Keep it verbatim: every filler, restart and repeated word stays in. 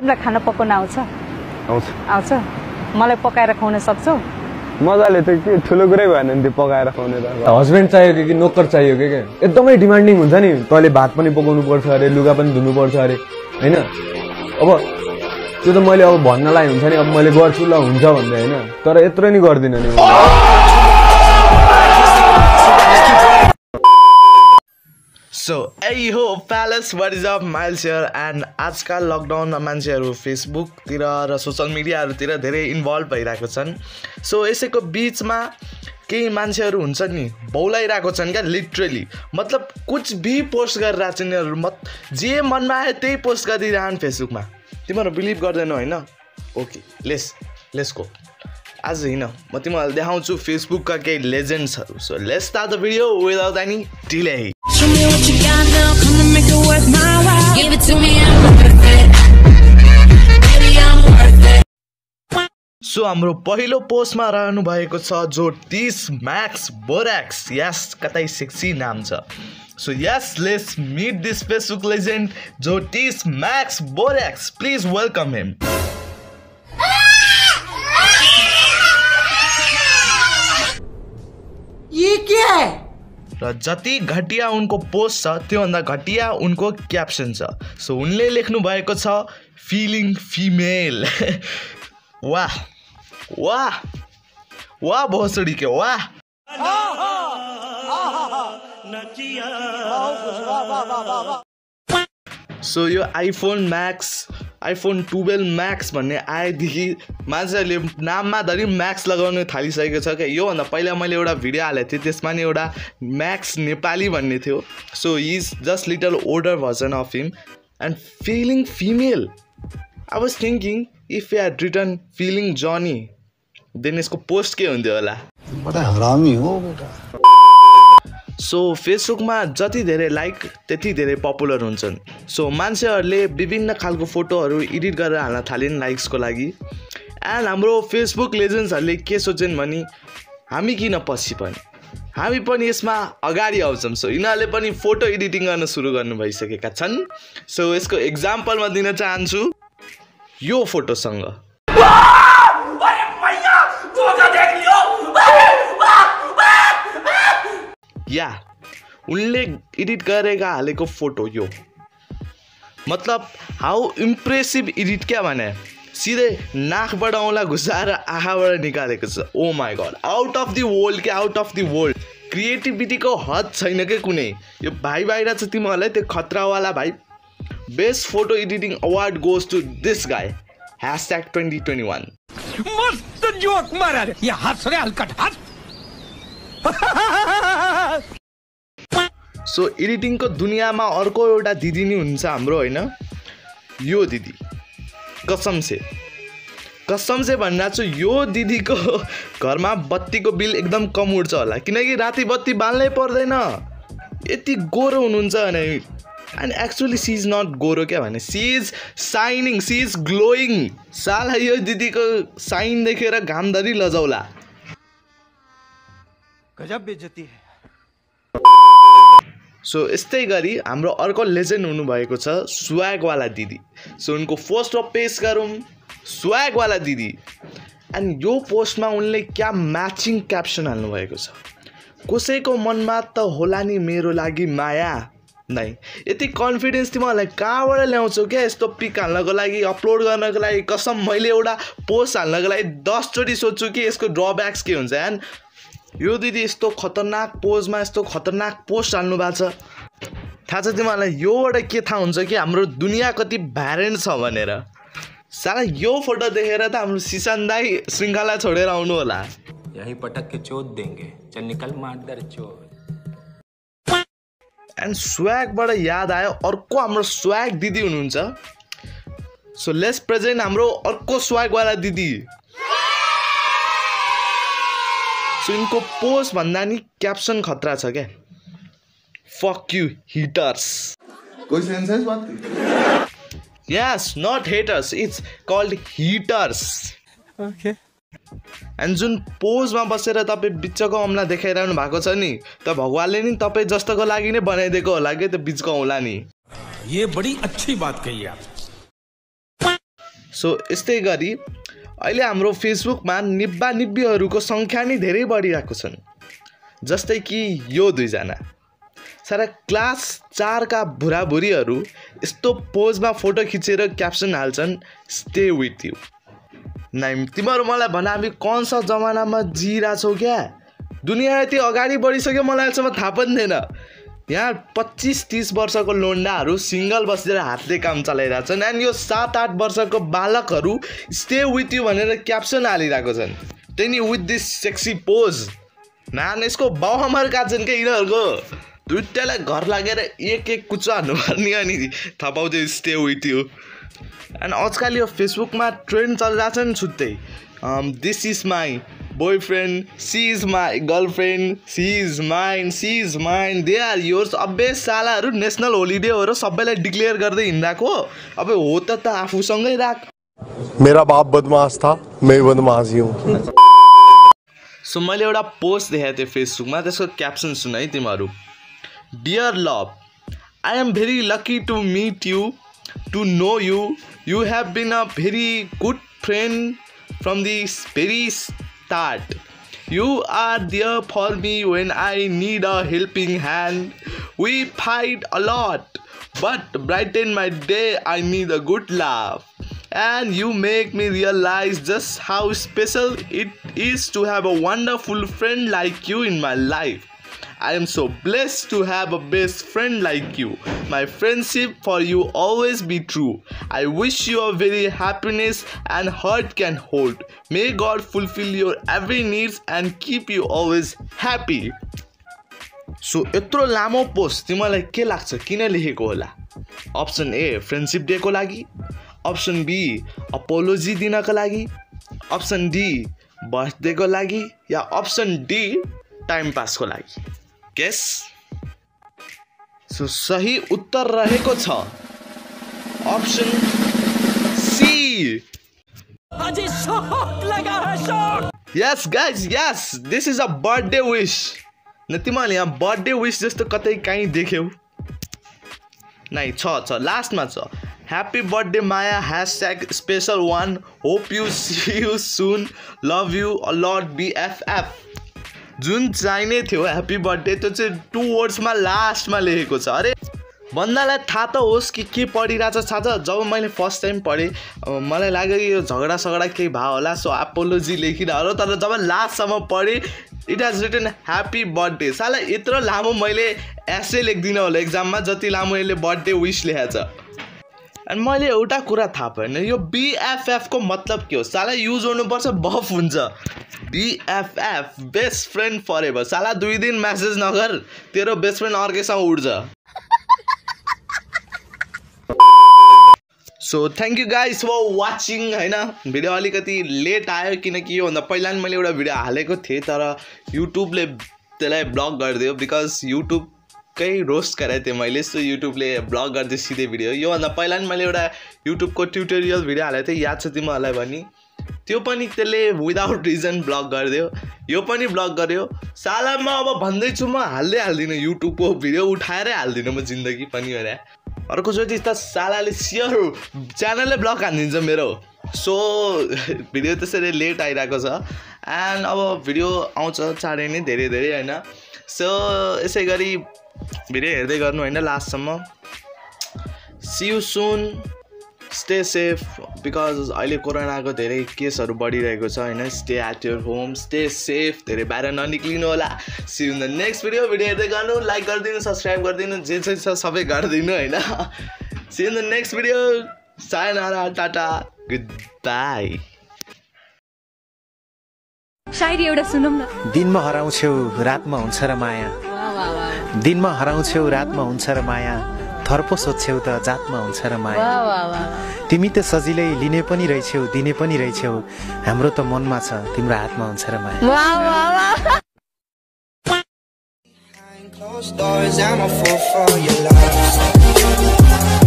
तिमीलाई खाना पकाउन आउँछ? आउँछ आउँछ मलाई पकाएर खुवाउन सक्छौ? मजाले त के ठुलो कुरै भएन नि त्यो पकाएर खुवाउने त। हस्बेन्ड चाहियो कि नोकर चाहियो के के एकदमै डिमान्डिङ हुन्छ नि। तैँले भात पनि पकाउनु पर्छ अरे, लुगा पनि धुनु पर्छ अरे हैन। अब त्यो त मैले अब भन्नलाई हुन्छ नि, अब मैले गर्छु ल हुन्छ भन्दै हैन, तर यत्रो नि गर्दिन नि। सो ए हो प्यालेस what is up miles here and आजकल लकडाउनमा मान्छेहरू फेसबुकतिर र सोसल मिडियाहरूतिर धेरै इन्भल्भ भइरहेको छन्। सो यसैको बिचमा केही मान्छेहरू हुन्छ नि बौलाइरहेको छन् क्या, लिटरली मतलब कुछ भी पोस्ट गरिरहेको छन् यिनीहरू, मत जे मनमा आयो त्यही पोस्ट गरिरहन् फेसबुकमा। तिमीहरू बिलिभ गर्दैनौ होइन? Okay let's let's go. आज होइन म तिमीहरूलाई देखाउँछु फेसबुकका केही लेजेन्ड्सहरू। So let's start the video without any delay. Show me what you got now, come and make it worth my while. Give it to me, I'm worth it. Baby, I'm worth it. So हाम्रो पहिलो पोस्टमा रहनु भएको छ जो टिस Max borax. यस कतै sexy नाम छ। So yes let's meet this Facebook legend जो टिस Max Borax. Please welcome him. ये क्या है? र जति घटिया उनको पोस्ट छ त्योभन्दा घटिया उनको क्याप्सन छ। सो उनले लेख्नु भएको छ फिलिङ फिमेल। वाह वाह वाह भोसडी के वाह। सो यो iPhone max iPhone twelve max भन्ने आएदेखि मान्छेहरूले नाममा धरि म्याक्स लगाउन थालिसकेको छ क्या। योभन्दा पहिला मैले एउटा भिडियो हालेको थिएँ, त्यसमा नि एउटा म्याक्स नेपाली भन्ने थियो। So he is just little older version of him and feeling female. I was thinking if you had written feeling जनी देन यसको पोस्ट के हुन्थ्यो होला। बडा हरामी हो बेटा। सो फेसबुकमा जति धेरै लाइक त्यति धेरै पपुलर हुन्छन्। सो मान्छेहरूले विभिन्न खालको फोटोहरू एडिट गरेर हाल्न थालिन् लाइक्सको लागि। एन्ड हाम्रो फेसबुक लेजेन्ड्सहरूले के सोचेन् भने हामी किन पछि पनि, हामी पनि यसमा अगाडि आउँछौँ। सो यिनीहरूले पनि फोटो एडिटिङ गर्न सुरु गर्नु भइसकेका छन्। सो यसको एक्जाम्पल म दिन चाहन्छु यो फोटोसँग। या उनले एडिट गरेका हालेको फोटो यो, मतलब हाउ इम्प्रेसिभ एडिट क्या भने सिधै नाकबाट औँला घुसाएर आँखाबाट निकालेको छ। Oh my god, out of the world क्या, आउट अफ द वर्ल्ड। क्रिएटिभिटीको हद छैन क्या कुनै। यो भाइ बाहिर छ तिमीहरूलाई त्यो खतरावाला भाइ। Best photo editing award goes to this guy hashtag twenty twenty one. मस्त जोक मारा रे, ये हंस रे हल्कट हंस। सो एडिटिङको दुनियाँमा अर्को एउटा दिदी नि हुन्छ हाम्रो होइन, यो दिदी कसम से कसम से भन्न छु यो दिदीको घरमा बत्तीको बिल एकदम कम उठ्छ होला, किनकि राति बत्ती बाल्नै पर्दैन। यति गोरो हुनुहुन्छ भने and actually she is not गोरो क्या भने she is shining, she is glowing. साला यो दिदीको साइन देखेर घामधरि लजाउला। गजब बेइज्जती है। सो यस्तै गरी हाम्रो अर्को लेजेन्ड हुनुभएको छ स्वागवाला दिदी। सो उनको पोस्ट पेश गरौँ स्वागवाला दिदी। एन्ड यो पोस्टमा उनले क्या म्याचिङ क्याप्सन हाल्नुभएको छ। कसैको मनमा त होला नि मेरो लागि माया नै। यति कन्फिडेन्स तिमीहरूलाई कहाँबाट ल्याउँछौ क्या यस्तो पिक हाल्नको लागि, अपलोड गर्नको लागि? कसम मैले एउटा पोस्ट हाल्नको लागि दसचोटि सोध्छु कि यसको ड्रब्याक्स के हुन्छ। एन्ड यो दिदी यस्तो खतरनाक पोजमा यस्तो खतरनाक पोस्ट हाल्नु भएको छ। थाहा छ तिमीहरूलाई योबाट के थाहा हुन्छ कि हाम्रो दुनियाँ कति भ्यारेन्ट छ भनेर? साला यो फोटो देखेर त हाम्रो सिसान दाई श्रृङ्खला छोडेर आउनु होला। यही पटक के चोट देंगे, चल निकल मादर चोट। एन्ड स्वागबाट याद आयो अर्को हाम्रो स्वाग दिदी हुनुहुन्छ। सो लेट्स प्रेजेन्ट हाम्रो अर्को स्वागवाला दिदी। सो इनको पोस्ट भन्दा नि क्याप्सन खतरा छ क्या। Fuck you hitters. कोई सेंस है इस बात की? Yes not haters, it's called hitters. Okay. And जुन पोजमा बसेर तपाईँ बिचको औँला देखाइरहनु भएको छ नि, त भगवानले नि तपाईँ जस्तोको लागि नै बनाइदिएको होला कि त्यो बिचको औँला नि। ये बड़ी अच्छी बात कही आप। सो यस्तै गरी अहिले हाम्रो फेसबुकमा निब्बा निब्बीहरूको सङ्ख्या नै धेरै बढिरहेको छन्। जस्तै कि यो दुईजना सारा क्लास चारका बुढाबुढीहरू यस्तो पोजमा फोटो खिचेर क्याप्सन हाल्छन् स्टे विथ यु। नाइ तिमीहरू मलाई भन हामी कौन सा जमानामा जिरहेछौ क्या? दुनियाँ यति अगाडि बढिसक्यो मलाई अहिलेसम्म थाहा पनि थिएन। यहाँ पच्चिस तीस वर्षको लोन्डाहरू सिङ्गल बसेर हातले काम चलाइरहेछन् एन्ड यो सात आठ वर्षको बालकहरू स्टे विथ यु भनेर क्याप्सन हालिरहेको छन्। त्यही नि with this sexy pose man. यसको बाउआमाहरू कहाँ छन् क्या यिनीहरूको? दुइटालाई घर लागेर एक एक कुचा हान्नुपर्ने अनि थाहा पाउँथ्यो स्टे विथ यु। एन्ड आजकल यो फेसबुकमा ट्रेन्ड चलिरहेछ नि छुट्टै, this is my boyfriend, she is my girlfriend, she is mine, she is mine, they are yours. अबे सालाहरू नेसनल होलिडे हो र सबैलाई डिक्लेयर गर्दै हिँडिरहेको। अब हो त त आफूसँगै राख। मेरा बाप बदमाश था, मैं बदमाश ही हूँ। सो मैले एउटा पोस्ट देखाएको थिएँ फेसबुकमा, त्यसको क्याप्सन सुन है तिमीहरू। Dear love, I am very lucky to meet you, to know you, you have been a very good friend from the very start. You are there for me when I need a helping hand. We fight a lot, but brighten my day I need a good laugh. And you make me realize just how special it is to have a wonderful friend like you in my life. I am so blessed to have a best friend like you. My friendship for you always be true. I wish you a very happiness and heart can hold. May God fulfill your every needs and keep you always happy. So यत्रो लामो post तिमीलाई के लाग्छ किन लेखेको होला? Option A friendship day को लागि, अप्सन बी अपोलोजी दिनको लागि, अप्सन डी बर्थडे को लागि, या अप्सन डी टाइम पास को लागि। गेस? सो सही उत्तर रहेको छ अप्सन सी। अझै शॉक लगा है shock. Yes guys yes, this is a birthday wish. न तिमीले यहाँ बर्थडे विश जस्तो कतै कहीँ देख्यौ? नै छ छ लास्टमा छ ह्याप्पी बर्थडे माया hashtag special one, hope you see you soon, love you a lot BFF. जुन चाहिने थियो ह्याप्पी बर्थडे त्यो चाहिँ टु वर्ड्समा लास्टमा लेखेको छ। अरे बन्दालाई थाहा त होस् कि के पढिरहेछ थाहा छ? जब मैले फर्स्ट टाइम पढेँ मलाई लाग्यो यो झगडा सगडा केही भयो होला, सो अपोलोजी लेखिरहेको। तर जब लास्टसम्म पढेँ it has written happy birthday. साला यत्रो लामो मैले एसे लेख्दिनँ होला एक्जाममा जति लामो यसले बर्थडे विस लेखेको छ। अनि मैले एउटा कुरा थाहा पाएन, यो बिएफएफ को मतलब के हो? साला युज हुनुपर्छ बफ हुन्छ। बिएफएफ बेस्ट फ्रेन्ड फर एभर। साला दुई दिन मेसेज नगर तेरो बेस्ट फ्रेन्ड अर्कैसँग उड्छ। So thank you guys for watching. होइन भिडियो अलिकति लेट आयो किनकि योभन्दा पहिला पनि मैले एउटा भिडियो हालेको थिएँ तर युट्युबले त्यसलाई ब्लक गरिदियो बिकज युट्युब कई रोस्ट गराएको थिएँ मैले, सो युट्युबले ब्लक गरिदियो सिधै भिडियो। योभन्दा पहिला पनि मैले एउटा युट्युबको ट्युटोरियल भिडियो हालेको थिएँ, याद छ तिमीहरूलाई भने? त्यो पनि त्यसले विदाउट रिजन ब्लक गरिदियो, यो पनि ब्लक गर्यो। साला म अब भन्दैछु म हाल्दै हाल्दिनँ युट्युबको भिडियो, उठाएरै हाल्दिनँ म जिन्दगी पनि भने। अर्को चोटि त सालाले सियर च्यानलले ब्लक हानिदिन्छ मेरो। सो भिडियो त्यसरी लेट आइरहेको छ एन्ड अब भिडियो आउँछ चाँडै नै धेरै धेरै होइन। सो यसै गरी भिडियो हेर्दै गर्नु होइन लास्टसम्म। See you soon, stay safe because अहिले कोरोनाको धेरै केसहरू बढिरहेको छ होइन। Stay at your home, stay safe, धेरै बाहिर ननिक्लिनु होला। See in the next video. Video हेर्दै गर्नु, लाइक गरिदिनु, सब्सक्राइब गरिदिनु, जे जे छ सबै गरिदिनु होइन। See in the next video. सायनारा, टाटा, गुड बाई। शायरी एउटा सुनौँ न। दिनमा हराउँछौ रातमा हुन्छ र माया, दिनमा हराउँछौ रातमा हुन्छ र माया, थर्पो सोध्छौ त जातमा हुन्छ र माया। तिमी त सजिलै लिने पनि रहेछौ दिने पनि रहेछौ, हाम्रो त मनमा छ तिम्रो हातमा हुन्छ र माया। Closed doors, I'm a fool for your love.